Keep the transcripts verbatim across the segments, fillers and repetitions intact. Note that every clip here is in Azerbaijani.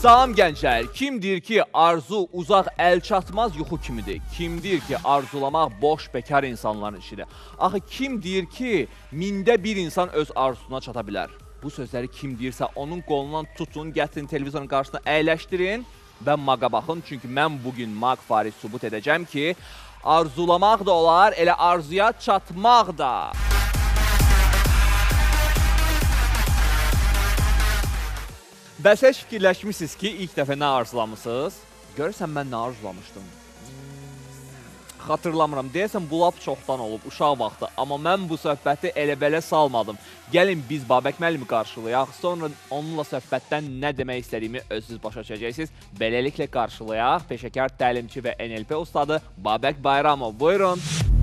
Salam gənclər, kim deyir ki, arzu uzaq əl çatmaz yuxu kimidir? Kim deyir ki, arzulamaq boş bekar insanların işidir? Axı kim deyir ki, mində bir insan öz arzusuna çata bilər? Bu sözləri kim deyirsə onun qolundan tutun, gətirin televizorun qarşısına əyləşdirin və maqa baxın. Çünki mən bugün maq fariz sübut edəcəm ki, arzulamaq da olar, elə arzuya çatmaq da. Bəs heç fikirləşmişsiniz ki, ilk dəfə nə arzulamışsınız? Görürsən, mən nə arzulamışdım? Xatırlamıram, deyəsən bu lap çoxdan olub, uşaq vaxtı. Amma mən bu söhbəti elə-belə salmadım. Gəlin biz Babək müəllimi qarşılayaq, sonra onunla söhbətdən nə demək istədiyimi özünüz başa düşəcəksiniz. Beləliklə qarşılayaq peşəkar təlimçi və N L P ustadı Babək Bayramov. Buyurun.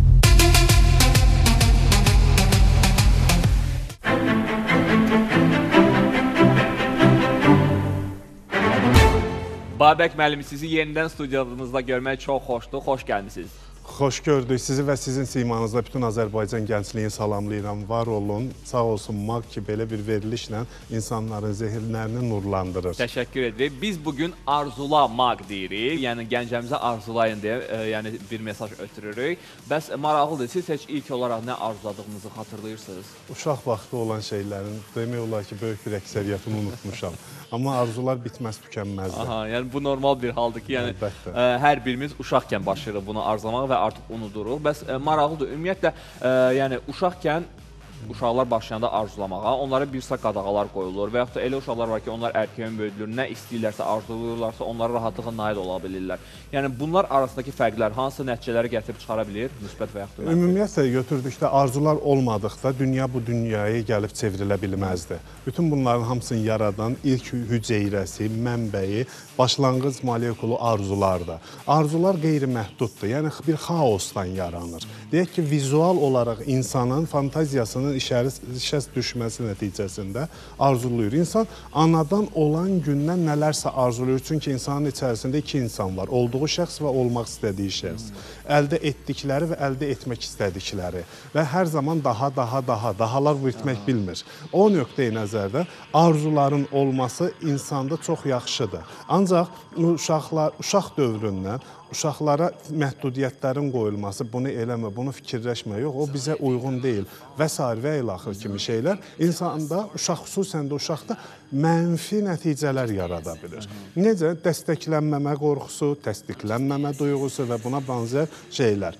Babək müəllimi, sizi yenidən studiyamızda görmək çox xoşdur. Xoş gəlmişsiniz. Xoş gördük. Sizi və sizin simanızda bütün Azərbaycan gəncliyini salamlayıram. Var olun, sağ olsun maq ki, belə bir verilişlə insanların zehirlərini nurlandırır. Təşəkkür edirik. Biz bugün arzula maq deyirik. Yəni gəncəmizə arzulayın deyə e, yəni bir mesaj ötürürük. Bəs maraqlıdır, siz heç ilk olaraq nə arzuladığınızı xatırlayırsınız? Uşaq vaxtı olan şeylərin demək olar ki, böyük bir əksəriyyətini unutmuşam. Amma arzular bitməz, tükənməzdir. Aha, yəni bu normal bir haldır ki, yəni ə, hər birimiz uşaqkən başlayırıq bunu arzulamağa və artıq unuduruq. Bəs ə, maraqlıdır, ümumiyyətlə, ə, yəni uşaqkən uşaqlar başlayanda arzulamağa, onlara bir sıra qadağalar qoyulur və yaxud da elə uşaqlar var ki, onlar erkən böyüdülür, nə istəyirlərsə, arzuluyurlarsa, onlara rahatlığa nail ola bilirlər. Yəni bunlar arasındakı fərqlər hansı nəticələri gətirib çıxara bilir, müsbət və yaxud da mənfi? Ümumiyyətlə götürdükdə arzular olmadıqda dünya bu dünyaya gəlib çevrilə bilməzdi. Bütün bunların hamısını yaradan ilk hüceyrəsi, mənbəyi, başlanğıc molekulu arzulardır. Arzular qeyri-məhduddur, yəni bir xaosdan yaranır. Deyək ki, vizual olaraq insanın fantaziyasının işə düşməsi nəticəsində arzuluyur. İnsan anadan olan gündən nələrsə arzuluyur. Çünki insanın içərisində iki insan var. Olduğu şəxs və olmaq istədiyi şəxs. Əldə etdikləri və əldə etmək istədikləri. Və hər zaman daha, daha, daha, dahalar bitmək bilmir. O nöqteyi nəzərdə arzuların olması insanda çox yaxşıdır. Ancaq uşaqlar, uşaq dövründən uşaqlara məhdudiyyətlərin qoyulması, bunu eləmə, bunu fikirləşmə, yox, o bizə uyğun deyil və s. və ilaxır kimi şeylər insanda, uşaq xüsusən də uşaqda mənfi nəticələr yarada bilir. Necə? Dəstəklənməmə qorxusu, təsdiqlənməmə duyğusu və buna bənzər şeylər.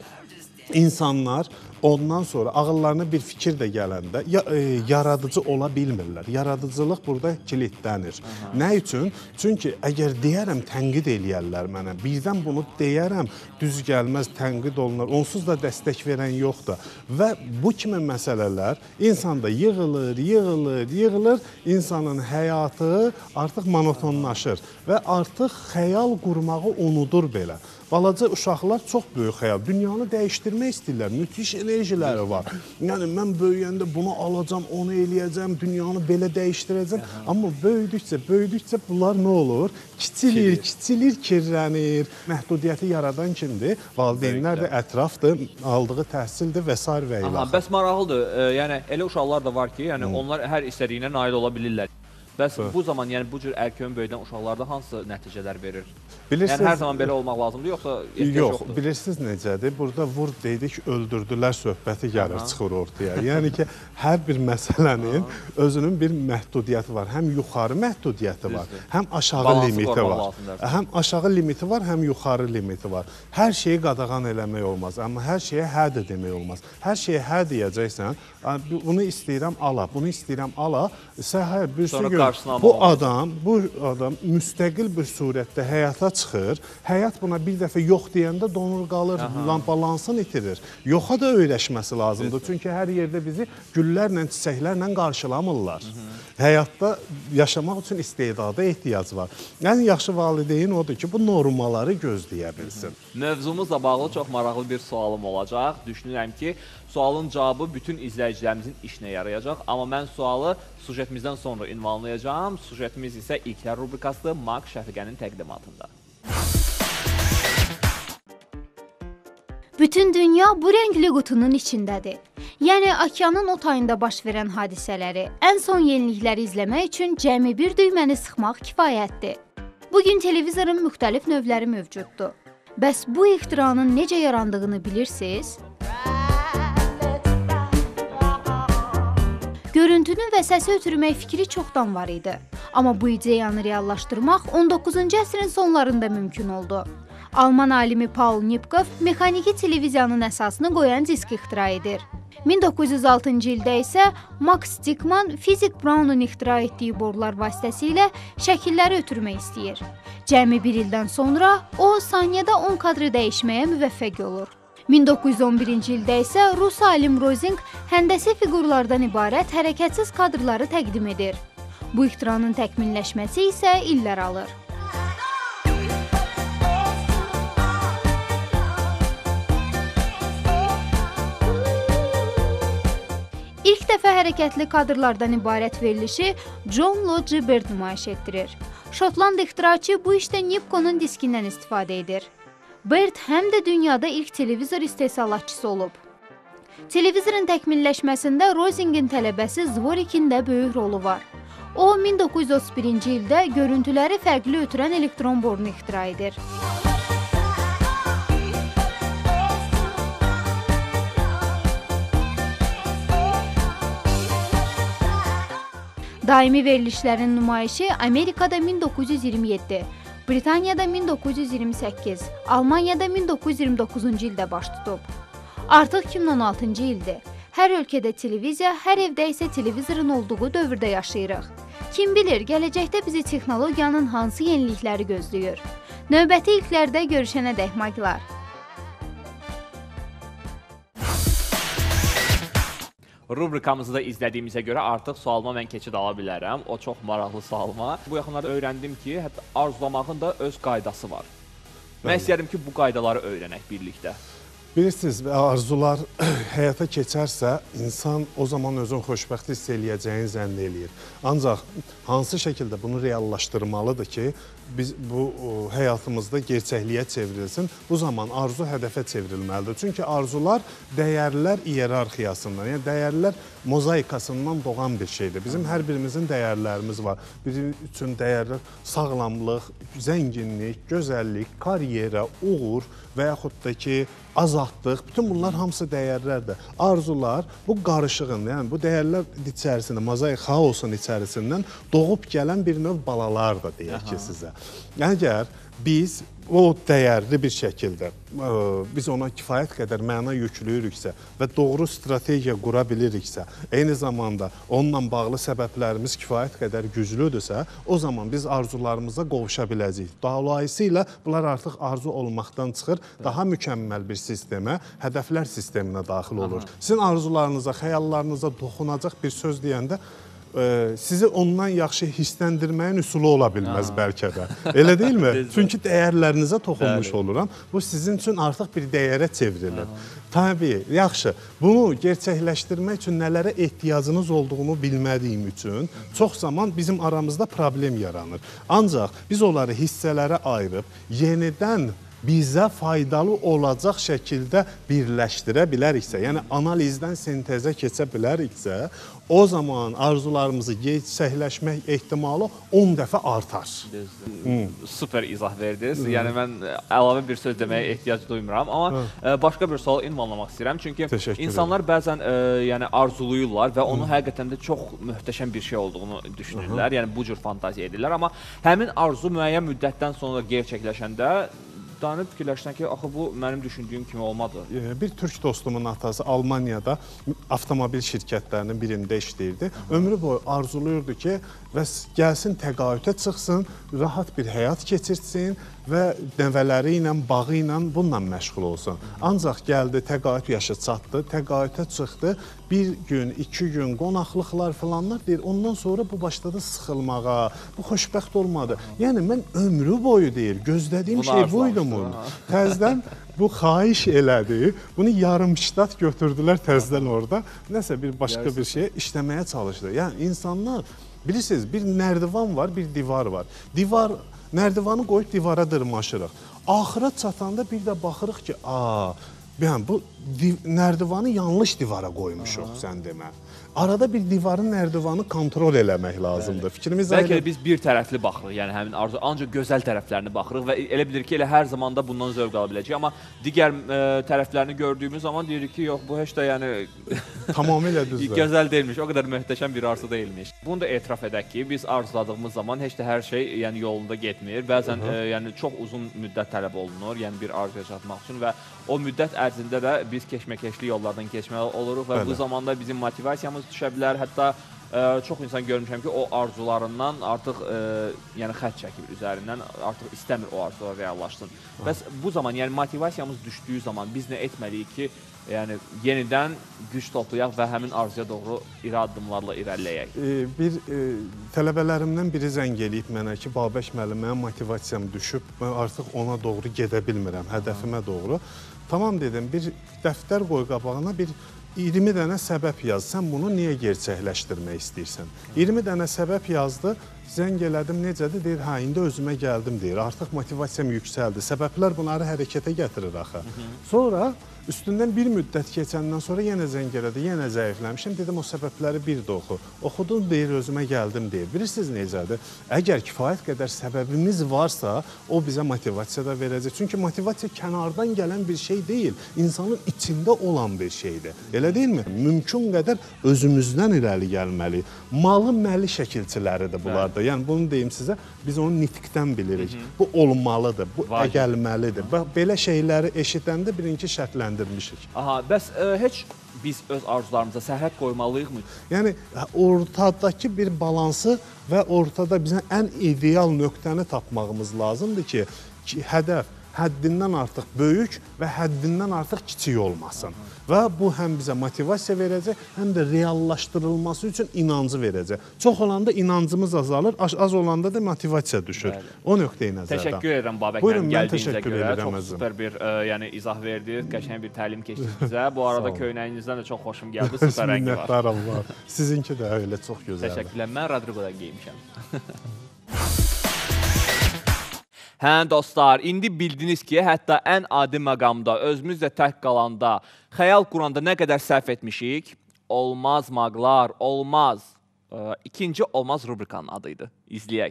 İnsanlar ondan sonra ağıllarına bir fikir də gələndə ya, e, yaradıcı ola bilmirlər. Yaradıcılıq burada kilidlənir. Aha. Nə üçün? Çünki əgər deyərəm, tənqid eləyərlər mənə. Birdən bunu deyərəm, düz gəlməz, tənqid olunur. Onsuz da dəstək verən yoxdur. Və bu kimi məsələlər insanda yığılır, yığılır, yığılır. İnsanın həyatı artıq monotonlaşır və artıq xəyal qurmağı unudur belə. Balaca uşaqlar çox böyük xəyal. Dünyanı dəyişdirmək istəyirlər. Müthiş enerjiləri var. Yəni, mən böyüyəndə bunu alacam, onu eləyəcəm, dünyanı belə dəyişdirəcəm. Aha. Amma böyüdükcə, böyüdükcə bunlar nə olur? Kiçilir, kiçilir, kirlənir. Məhdudiyyəti yaradan kimdir? Valideynlər də ətrafdır, aldığı təhsildir və s. və ilaxır. Bəs maraqlıdır. E, yəni, elə uşaqlar da var ki, yəni, hmm. onlar hər istədiyinə nail ola bilirlər. Bəs bu zaman, yəni bu cür erkən böyüdən uşaqlarda hansı nəticələr verir? Bilirsiniz, yəni hər zaman belə olmaq lazımdır, yoxsa ehtiyac yox, yoxdur? Bilirsiniz necədir? Burada vur dedik, öldürdülər söhbəti gəlir, aha, çıxır ortaya. Yəni ki, hər bir məsələnin aha, özünün bir məhdudiyyəti var. Həm yuxarı məhdudiyyəti var, düzdür, həm aşağı balansı limiti var. Lazımdır. Həm aşağı limiti var, həm yuxarı limiti var. Hər şeyi qadağan eləmək olmaz, amma hər şeyə hə də demək olmaz. Hər şeyə hə deyəcəksən, bunu istəyirəm ala, bunu istəyirəm ala, səhər bir sürü gün bu adam, bu adam müstəqil bir surətdə həyata çıxır, həyat buna bir dəfə yox deyəndə donur qalır, balansını itirir. Yoxa da öyrəşməsi lazımdır. Evet. Çünki hər yerdə bizi güllərlə, çiçəklərlə qarşılamırlar. Hı -hı. Həyatda yaşamaq üçün istedada ehtiyac var. Yəni, yaxşı valideyn odur ki, bu normaları gözləyə bilsin. Hı -hı. Mövzumuzla bağlı çox maraqlı bir sualım olacaq. Düşünürəm ki, sualın cavabı bütün izləyicilərimizin işinə yarayacaq. Amma mən sualı sujetimizdən sonra ünvanlayacağım. Sujetimiz isə İlklər rubrikası Maq Şəfiqənin təqdimatında. Bütün dünya bu rəngli qutunun içindədir. Yəni, okeanın o tayında baş verən hadisələri, ən son yenilikləri izləmək üçün cəmi bir düyməni sıxmaq kifayətdir. Bugün televizorun müxtəlif növləri mövcuddur. Bəs bu ixtiranın necə yarandığını bilirsiniz? Görüntünü və səsi ötürmək fikri çoxdan var idi. Amma bu ideyanı reallaşdırmaq on doqquzuncu əsrin sonlarında mümkün oldu. Alman alimi Paul Nipkow mexaniki televiziyanın əsasını qoyan disk ixtira edir. min doqquz yüz altıncı ildə isə Max Dickmann fizik Brown'un ixtira etdiyi borular vasitəsilə şəkilləri ötürmək istəyir. Cəmi bir ildən sonra o saniyədə on kadrı dəyişməyə müvəffəq olur. min doqquz yüz on birinci ildə isə Rus alim Rozing həndəsi fiqurlardan ibarət hərəkətsiz kadrları təqdim edir. Bu ixtiranın təkmilləşməsi isə illər alır. İlk dəfə hərəkətli kadrlardan ibarət verilişi John Logie Baird nümayiş etdirir. Şotland ixtiraçı bu işdə Nipkownun diskindən istifadə edir. Baird həm də dünyada ilk televizor istehsalatçısı olub. Televizorun təkmilləşməsində Rosingin tələbəsi Zvorikin də böyük rolu var. O, min doqquz yüz otuz birinci ildə görüntüləri fərqli ötürən elektron borunu ixtira edir. Daimi verilişlərin nümayişi Amerikada min doqquz yüz iyirmi yeddi, Britaniyada min doqquz yüz iyirmi səkkiz, Almaniyada min doqquz yüz iyirmi doqquzuncu ildə baş tutub. Artıq iki min on altıncı ildir. Hər ölkədə televiziya, hər evdə isə televizorun olduğu dövrdə yaşayırıq. Kim bilir, gələcəkdə bizi texnologiyanın hansı yenilikləri gözləyir? Növbəti ilklərdə görüşənə dək maglar. Rubrikamızı da izlədiyimizə görə artıq sualıma mən keçid ala bilərəm. O çox maraqlı sualıma. Bu yaxınlarda öyrəndim ki, hətta arzulamağın da öz qaydası var. Mən istəyərdim ki, bu qaydaları öyrənək birlikdə. Bilirsiniz, arzular həyata keçərsə, insan o zaman özün xoşbəxt hiss eləyəcəyini zənn eləyir. Ancaq hansı şəkildə bunu reallaşdırmalıdır ki, biz bu həyatımızda gerçəkliyə çevrilsin, bu zaman arzu hədəfə çevrilməlidir. Çünki arzular dəyərlər iyerarxiyasından, yəni dəyərlər mozaikasından doğan bir şeydir. Bizim hər birimizin dəyərlərimiz var. Bizim üçün dəyərlər sağlamlıq, zənginlik, gözəllik, karyera, uğur və yaxud da ki, azadlıq, bütün bunlar hamısı dəyərlərdir. Arzular bu qarışığın, yəni bu dəyərlər içərisində, mozaik xaosun içərisindən doğub gələn bir növ balalardır, deyək ki sizə. Yəni, əgər biz o dəyərli bir şəkildə, biz ona kifayət qədər məna yüklüyürüksə və doğru strategiya qura biliriksə, eyni zamanda onunla bağlı səbəblərimiz kifayət qədər güclüdürsə, o zaman biz arzularımıza qovuşa biləcəyik. Dolayısıyla bunlar artıq arzu olmaqdan çıxır, daha mükəmməl bir sistemə, hədəflər sisteminə daxil olur. Sizin arzularınıza, xəyallarınıza toxunacaq bir söz deyəndə, sizi ondan yaxşı hissləndirməyin üsulu ola bilməz bəlkə də. Elə deyilmi? Çünki dəyərlərinizə toxunmuş oluram. Bu sizin üçün artıq bir dəyərə çevrilir. Tabii, yaxşı. Bunu gerçəkləşdirmək üçün nələrə ehtiyacınız olduğunu bilmədiyim üçün çox zaman bizim aramızda problem yaranır. Ancaq biz onları hissələrə ayırıb, yenidən bizə faydalı olacaq şəkildə birləşdirə biləriksə, yəni analizdən sintezə keçə biləriksə, o zaman arzularımızı gerçəkləşmək ehtimalı on dəfə artar. Super izah verdiniz. Yəni, mən əlavə bir söz deməyə ehtiyac duymuram. Amma başqa bir sual ünvanlamaq istəyirəm. Çünki insanlar bəzən arzuluyurlar və onu həqiqətən də çox möhtəşəm bir şey olduğunu düşünürlər. Yəni, bu cür fantaziya edirlər. Amma həmin arzu müəyyən müddətdən sonra gerçəkləşəndə danıb fikirləşsən ki, axı bu mənim düşündüyüm kimi olmadı. Bir türk dostumun atası Almaniyada avtomobil şirkətlərinin birində işləyirdi. Ömrü boyu arzuluyurdu ki, və gəlsin təqaütə çıxsın, rahat bir həyat keçirsin və nəvələri ilə, bağı ilə bununla məşğul olsun. Ancaq gəldi, təqaüt yaşı çatdı, təqaütə çıxdı, bir gün, iki gün qonaqlıqlar falanlar deyir, ondan sonra bu başladı sıxılmağa, bu xoşbəxt olmadı. Yəni, mən ömrü boyu deyir, gözlədiyim şey buydu mu? Təzdən bu xahiş elədi, bunu yarımştat götürdülər təzdən orada, nəsə bir başqa bir şeye işləməyə çalışdı. Yəni, insanlar, bilirsiniz, bir nərdivan var, bir divar var. Divar, nərdivanı qoyub divara dırmaşırıq. Axıra çatanda bir də baxırıq ki, aa, yəni, bu nərdivanı yanlış divara qoymuşuq, sən demə. arada bir divarın nərdivanı kontrol eləmək lazımdır. Fikrimiz Bəlkə də biz bir tərəfli baxırıq, yəni həmin arzu, ancaq gözəl tərəflərini baxırıq və elə bilir ki, elə hər zaman da bundan zövq ala biləcək. Amma digər ə, tərəflərini gördüyümüz zaman deyirik ki, yox, bu heç də yəni tamamilə düzdür. gözəl deyilmiş, o qədər möhtəşəm bir arzu deyilmiş. Bunu da etiraf edək ki, biz arzuladığımız zaman heç də hər şey yəni yolunda getmir. Bəzən ə, yəni çox uzun müddət tələb olunur, yəni bir arzuya çatmaq üçün və o müddət ərzində də biz keşməkeşli yollardan keçməli oluruq və Bəli. bu zamanda bizim motivasiyamız düşə bilər. Hətta ə, çox insan görmüşəm ki, o arzularından artıq ə, yəni xətt çəkir üzərindən, artıq istəmir o arzular reallaşsın. Bəs bu zaman, yəni motivasiyamız düşdüyü zaman biz nə etməliyik ki, yəni yenidən güc toplayaq və həmin arzuya doğru iri addımlarla irəliləyək? E, bir e, tələbələrimdən biri zəng eləyib mənə ki, Babək müəllim, mənim motivasiyam düşüb, mən artıq ona doğru gedə bilmirəm, hədəfimə doğru. Tamam dedim, bir dəftər qoy qabağına, bir iyirmi dənə səbəb yaz. Sən bunu niyə gerçəkləşdirmək istəyirsən? iyirmi dənə səbəb yazdı, zəng elədim, necədir? Deyir, hə, indi özümə gəldim, deyir. Artıq motivasiyam yüksəldi. Səbəblər bunları hərəkətə gətirir axı. Sonra üstündən bir müddət keçəndən sonra yenə zəng elədi, yenə zəifləmişim. Dedim, o səbəbləri bir də oxu. Oxudum, deyir, özümə gəldim, deyir. Bilirsiniz necədir? Əgər kifayət qədər səbəbimiz varsa, o bizə motivasiya da verəcək. Çünki motivasiya kənardan gələn bir şey deyil, insanın içində olan bir şeydir. Elə deyilmi? Mümkün qədər özümüzdən irəli gəlməliyik. Malı məli şəkilçiləridir bunlar da. Yəni, bunu deyim sizə, biz onu nitqdən bilirik. Hı -hı. Bu olmalıdır, bu Vacib. əgəlməlidir. Bax, belə şeyləri eşidəndə birinci şərtləndirmişik. Aha, bəs ə, heç biz öz arzularımıza sərhəd qoymalıyıq mı? Yəni, ortadakı bir balansı və ortada bizə ən ideal nöqtəni tapmağımız lazımdır ki, ki hədəf həddindən artıq böyük və həddindən artıq kiçik olmasın. Və bu həm bizə motivasiya verəcək, həm də reallaşdırılması üçün inancı verəcək. Çox olanda inancımız azalır, az olanda da motivasiya düşür. Bəli. O nöqteyi nəzərdən. Təşəkkür edirəm Babək Buyurun, mənim gəldiyinizə görə. Çox özüm. Süper bir ə, yəni izah verdiniz, qəşəng bir təlim keçdiniz bizə. Bu arada köynəyinizdən də çox xoşum gəldi, süper rəngi var. Minnətdarım var. Sizinki də öyle çox gözəldir. Təşəkkürlər. Mən Rodrigo'dan geymişəm. Hə dostlar, indi bildiniz ki, hətta ən adi məqamda, özümüzlə tək qalanda, xəyal quranda nə qədər səhv etmişik? Olmaz maqlar, olmaz. Ə, ikinci olmaz rubrikanın adıydı. İzləyək.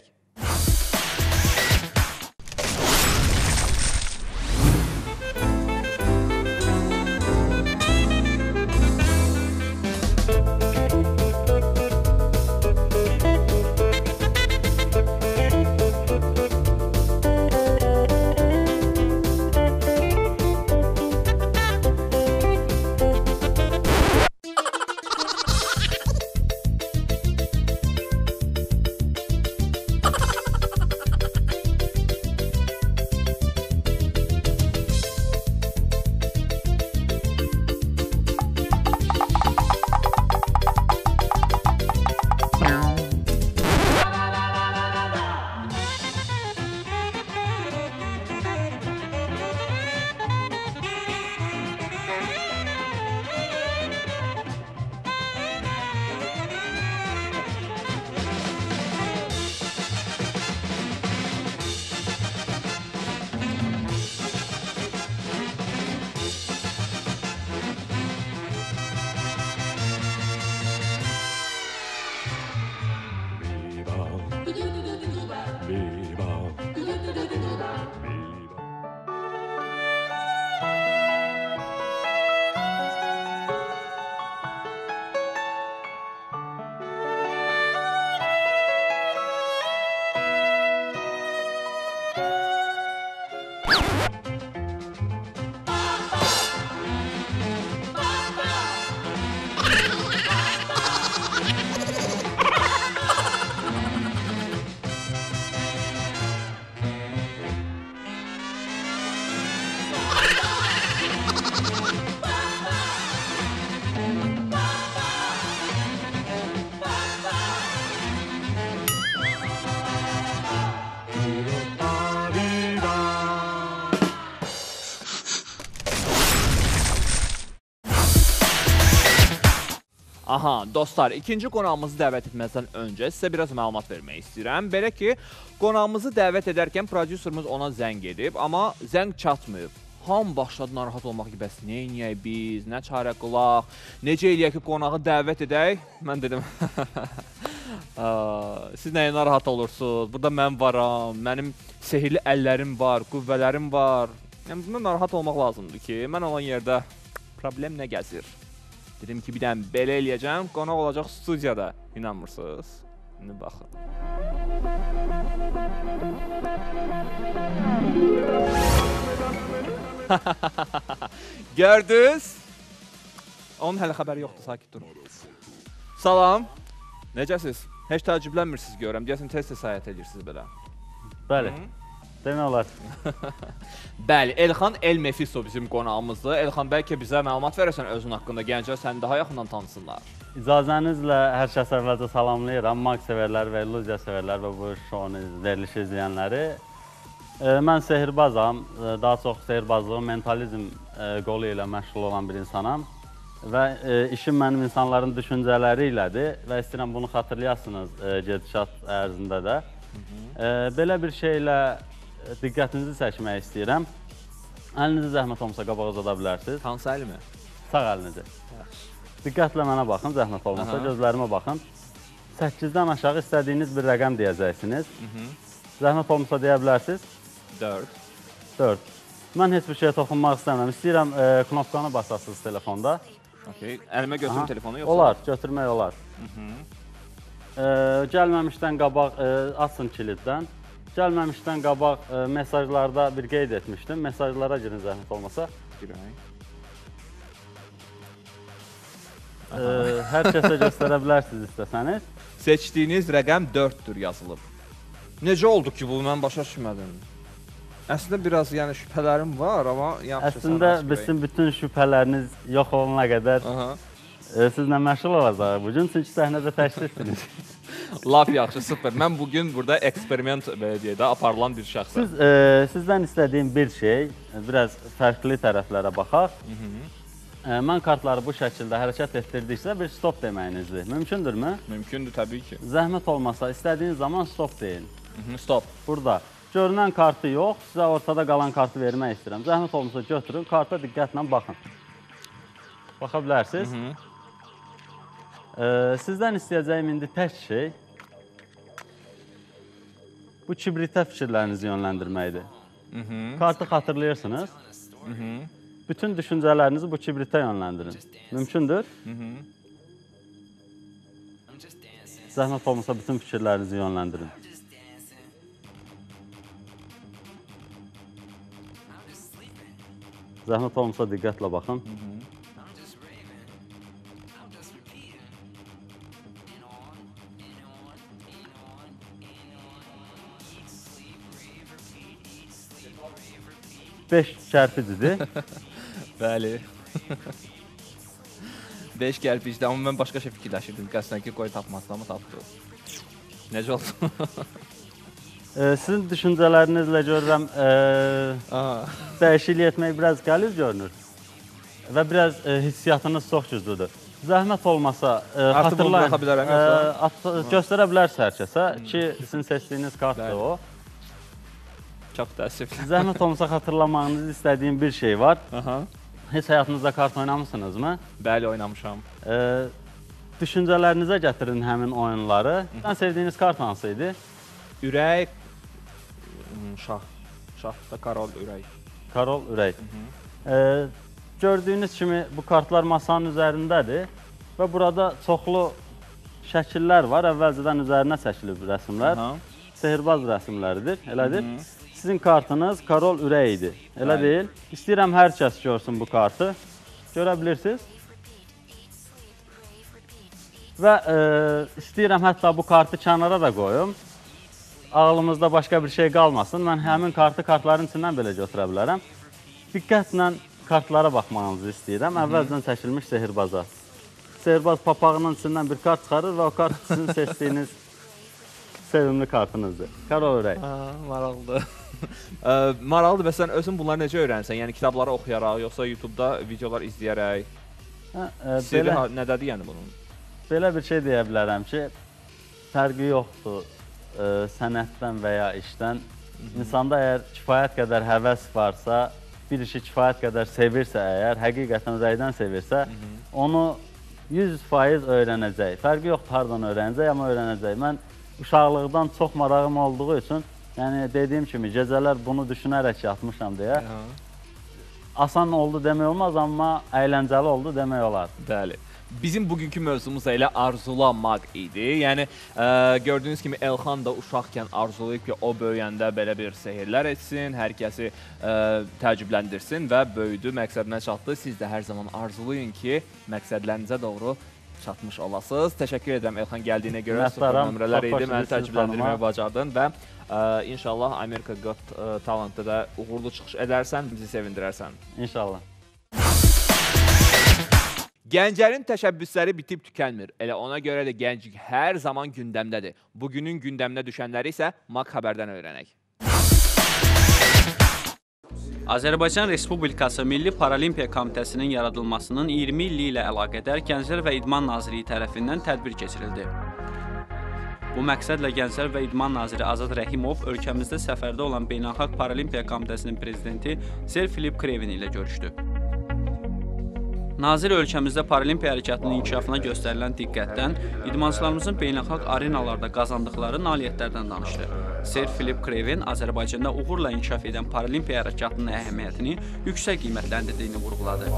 Aha, dostlar, ikinci qonağımızı dəvət etməzdən öncə sizə biraz məlumat vermək istəyirəm. Belə ki, qonağımızı dəvət edərkən prodüserimiz ona zəng edib, amma zəng çatmayıb. Ham başladı narahat olmaq ki, bəs nə eləyək biz, nə çarə qılaq, necə eləyək ki, qonağı dəvət edək? Mən dedim, siz nəyə narahat olursunuz? Burada mən varam, mənim sehirli əllərim var, qüvvələrim var. Yəni, bundan narahat olmaq lazımdır ki, mən olan yerdə problem nə gəzir? Dedim ki, bir dənə belə eləyəcəm, qonaq olacaq studiyada. İnanmırsınız? İndi baxın. Gördünüz? Onun hələ xəbəri yoxdur, sakit durun. Salam, necəsiz? Heç təəccüblənmirsiniz görürəm, deyəsin tez-tez səyahət edirsiniz belə. Bəli, demək olar. Bəli, Elxan El Mefisto bizim qonağımızdır. Elxan, bəlkə bizə məlumat verəsən özün haqqında, gənclər səni daha yaxından tanısınlar. İcazənizlə hər kəs əvvəlcə salamlayıram. Mag sevərlər və illüziya sevərlər və bu şounu, verilişi izləyənləri. Mən sehirbazam, daha çox sehirbazlığın mentalizm qolu ilə məşğul olan bir insanam. Və işim mənim insanların düşüncələri ilədir və istəyirəm bunu xatırlayasınız gedişat ərzində də. Belə bir şeylə diqqətinizi çəkmək istəyirəm. Əlinizi zəhmət olmasa qabağa uzada bilərsiniz. Hansı əlimi? Sağ əlinizi. Diqqətlə mənə baxın, zəhmət olmasa, gözlərimə baxın. səkkizdən aşağı istədiyiniz bir rəqəm deyəcəksiniz. Zəhmət olmasa deyə bilərsiniz. dörd. dörd. Mən heç bir şeyə toxunmaq istəmirəm. İstəyirəm knopkanı basasınız telefonda. Əlimə götürüm telefonu yoxsa? Olar, götürmək olar. Gəlməmişdən qabaq açın kiliddən. Gəlməmişdən qabaq mesajlarda bir qeyd etmişdim. Mesajlara girin zəhmət olmasa. Girək. Hər kəsə göstərə bilərsiniz istəsəniz. Seçdiyiniz rəqəm dörddür yazılıb. Necə oldu ki, bu mən başa düşmədim. Əslində biraz yəni şübhələrim var, amma yaxşı. Əslində bizim bütün şübhələriniz yox olana qədər sizlə məşğul olacaq bugün, çünki səhnədə təşrifsiniz. Laf yaxşı, super. Mən bugün burada eksperiment belə deyək də aparılan bir şəxsəm. Siz, sizdən istədiyim bir şey, biraz fərqli tərəflərə baxaq. Mən kartları bu şəkildə hərəkət etdirdiksə bir stop deməyinizdir. Mümkündürmü? Mümkündür, təbii ki. Zəhmət olmasa, istədiyiniz zaman stop deyin. Stop. Burada. Görünən kartı yox, sizə ortada qalan kartı vermək istəyirəm. Zəhmət olmasa götürün, karta diqqətlə baxın. Baxa bilərsiniz. Sizdən istəyəcəyim indi tək şey bu kibritə fikirlərinizi yönləndirməkdir. Kartı xatırlayırsınız. Bütün düşüncələrinizi bu kibritə yönləndirin. Mümkündür? Zəhmət olmasa bütün fikirlərinizi yönləndirin. Zəhmət olmasa diqqətlə baxın. beş kərpicidir. Bəli. beş kərpicdir, amma mən başqa şey fikirləşirdim. Qəsdən ki, qoy tapmazsa, amma tapdı. Necə oldu? Sizin düşüncələrinizlə görürəm, dəyişiklik etmək biraz qəliz görünür və biraz hissiyatınız çox güclüdür. Zəhmət olmasa, xatırlayın, göstərə bilərsiniz hər kəsə ki, sizin seçdiyiniz kartdır o. Çox təəssüf. Zəhmət olmasa xatırlamağınızı istədiyim bir şey var. Heç həyatınızda kart oynamışsınızmı? Bəli, oynamışam. Düşüncələrinizə gətirin həmin oyunları. Sən sevdiyiniz kart hansı idi? Ürək, şah. Şah da karol ürək. Karol ürək. Gördüyünüz kimi bu kartlar masanın üzərindədir və burada çoxlu şəkillər var. Əvvəlcədən üzərinə çəkilib rəsmlər. Sehirbaz rəsmləridir, elədir. Sizin kartınız karol ürək idi, elə deyil. İstəyirəm hər kəs görsün bu kartı. Görə bilirsiniz. Və istəyirəm hətta bu kartı kənara da qoyum. Ağlımızda başqa bir şey qalmasın. Mən həmin kartı kartların içindən belə götürə bilərəm. Diqqətlə kartlara baxmağınızı istəyirəm. Əvvəlcədən çəkilmiş sehirbaza. Sehirbaz papağının içindən bir kart çıxarır və o kart sizin seçdiyiniz sevimli kartınızdır. Karol ürək. Maraqlıdır. Maraqlıdır və sən özün bunları necə öyrənsən? Yəni kitabları oxuyaraq, yoxsa YouTube-da videolar izləyərək? Sirri nədədir yəni bunun? Belə bir şey deyə bilərəm ki, fərqi yoxdur sənətdən və ya işdən. İnsanda əgər kifayət qədər həvəs varsa, bir işi kifayət qədər sevirsə əgər, həqiqətən ürəkdən sevirsə, onu yüz faiz öyrənəcək. Fərqi yoxdur, hardan öyrənəcək, amma öyrənəcək. Mən uşaqlıqdan çox marağım olduğu üçün, yəni dediyim kimi, gecələr bunu düşünərək yatmışam deyə, asan oldu demək olmaz, amma əyləncəli oldu demək olar. Bəli. Bizim bugünkü mövzumuz elə arzulamaq idi. Yəni, ə, gördüyünüz kimi Elxan da uşaqkən arzulayıb ki, o böyüyəndə belə bir sehirlər etsin, hər kəsi ə, təəccübləndirsin və böyüdü, məqsədinə çatdı. Siz də hər zaman arzulayın ki, məqsədlərinizə doğru çatmış olasınız. Təşəkkür edirəm Elxan gəldiyinə görə. Sıfır nömrələr idi, məni təəccübləndirməyə bacardın və ə, inşallah Amerika Got Talent'da da uğurlu çıxış edərsən, bizi sevindirərsən. İnşallah. Gənclərin təşəbbüsləri bitib tükənmir. Elə ona görə də gənclik hər zaman gündəmdədir. Bugünün gündəminə düşənləri isə MAQ xəbərdən öyrənək. Azərbaycan Respublikası Milli Paralimpiya Komitəsinin yaradılmasının iyirmi illiyi ilə əlaqədar Gənclər və İdman Nazirliyi tərəfindən tədbir keçirildi. Bu məqsədlə Gənclər və İdman Naziri Azad Rəhimov ölkəmizdə səfərdə olan Beynəlxalq Paralimpiya Komitəsinin prezidenti Ser Filip Krevin ilə görüşdü. Nazir ölkəmizdə paralimpiya hərəkatının inkişafına göstərilən diqqətdən, idmançılarımızın beynəlxalq arenalarda qazandıqları nailiyyətlərdən danışdı. Ser Filip Krevin Azərbaycanda uğurla inkişaf edən paralimpiya hərəkatının əhəmiyyətini yüksək qiymətləndirdiyini vurğuladı.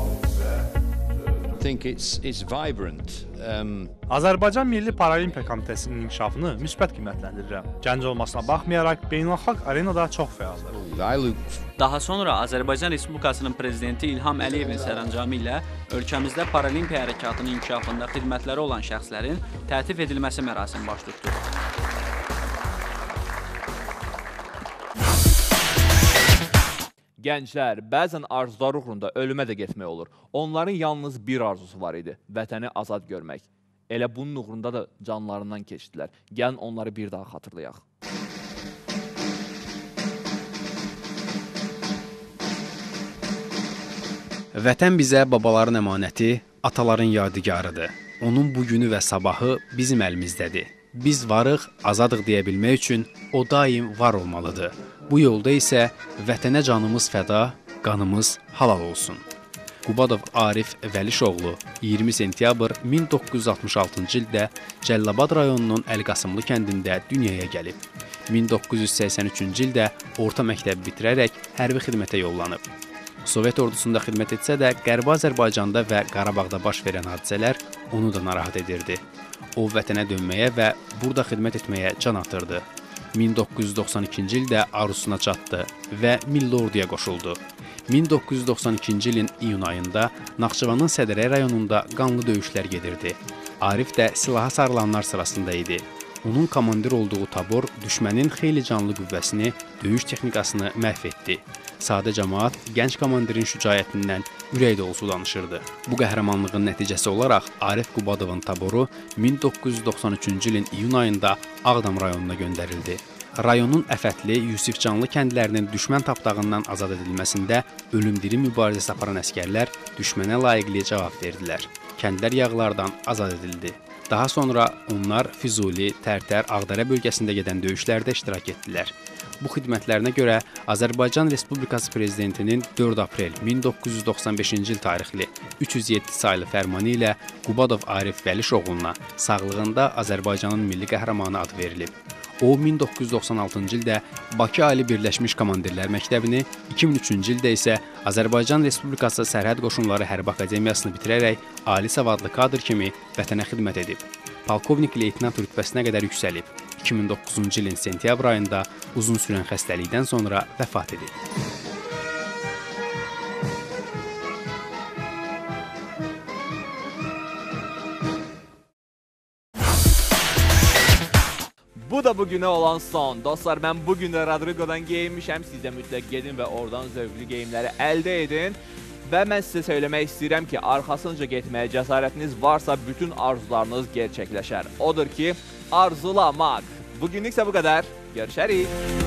Um... Azərbaycan Milli Paralimpiya Komitəsinin inkişafını müsbət qiymətləndirirəm. Gənc olmasına baxmayaraq beynəlxalq arenada çox fəaldır. Daha sonra Azərbaycan Respublikasının prezidenti İlham Əliyevin sərəncamı ilə ölkəmizdə paralimpiya hərəkatının inkişafında xidmətləri olan şəxslərin təltif edilməsi mərasimi baş tutdu. Gənclər bəzən arzular uğrunda ölümə də getmək olur. Onların yalnız bir arzusu var idi, vətəni azad görmək. Elə bunun uğrunda da canlarından keçdilər. Gəlin onları bir daha xatırlayaq. Vətən bizə babaların əmanəti, ataların yadigarıdır. Onun bugünü və sabahı bizim əlimizdədir. Biz varıq, azadıq deyə bilmək üçün o daim var olmalıdır. Bu yolda isə vətənə canımız fəda, qanımız halal olsun. Qubadov Arif Vəlişoğlu iyirmi sentyabr min doqquz yüz altmış altıncı ildə Cəllabad rayonunun Əlqasımlı kəndində dünyaya gəlib. min doqquz yüz səksən üçüncü ildə orta məktəbi bitirərək hərbi xidmətə yollanıb. Sovet ordusunda xidmət etsə də Qərbi Azərbaycanda və Qarabağda baş verən hadisələr onu da narahat edirdi. O vətənə dönməyə və burada xidmət etməyə can atırdı. min doqquz yüz doxsan ikinci ildə arzusuna çatdı və Milli Orduya qoşuldu. min doqquz yüz doxsan ikinci ilin iyun ayında Naxçıvanın Sədərək rayonunda qanlı döyüşlər gedirdi. Arif də silaha sarılanlar sırasında idi. Onun komandir olduğu tabor düşmənin xeyli canlı qüvvəsini, döyüş texnikasını məhv etdi. Sadə cəmaat gənc komandirin şücaətindən ürək dolusu danışırdı. Bu qəhrəmanlığın nəticəsi olaraq Arif Qubadovun taboru min doqquz yüz doxsan üçüncü ilin iyun ayında Ağdam rayonuna göndərildi. Rayonun Əfətli, Yusifcanlı kəndlərinin düşmən tapdağından azad edilməsində ölüm-diri mübarizəsi aparan əskərlər düşmənə layiqli cavab verdilər. Kəndlər yağlardan azad edildi. Daha sonra onlar Füzuli, Tərtər, Ağdərə bölgəsində gedən döyüşlərdə iştirak etdilər. Bu xidmətlərinə görə Azərbaycan Respublikası Prezidentinin dörd aprel min doqquz yüz doxsan beşinci il tarixli üç yüz yeddi saylı fərmanı ilə Qubadov Arif Vəlişoğluna sağlığında Azərbaycanın milli qəhrəmanı adı verilib. O, min doqquz yüz doxsan altıncı ildə Bakı Ali Birləşmiş Komandirlər Məktəbini, iki min üçüncü ildə isə Azərbaycan Respublikası Sərhəd Qoşunları Hərbi Akademiyasını bitirərək ali savadlı kadr kimi vətənə xidmət edib. Polkovnik leytenant rütbəsinə qədər yüksəlib. iki min doqquzuncu ilin sentyabr ayında uzun sürən xəstəlikdən sonra vəfat edib. Bu da bugünə olan son. Dostlar, mən bugün də Rodrigo'dan geyinmişəm. Siz də mütləq gedin və oradan zövqlü geyimləri əldə edin. Və mən sizə söyləmək istəyirəm ki, arxasınca getməyə cəsarətiniz varsa bütün arzularınız gerçəkləşər. Odur ki, arzulamaq. Bugünlüksə bu qədər. Görüşərik.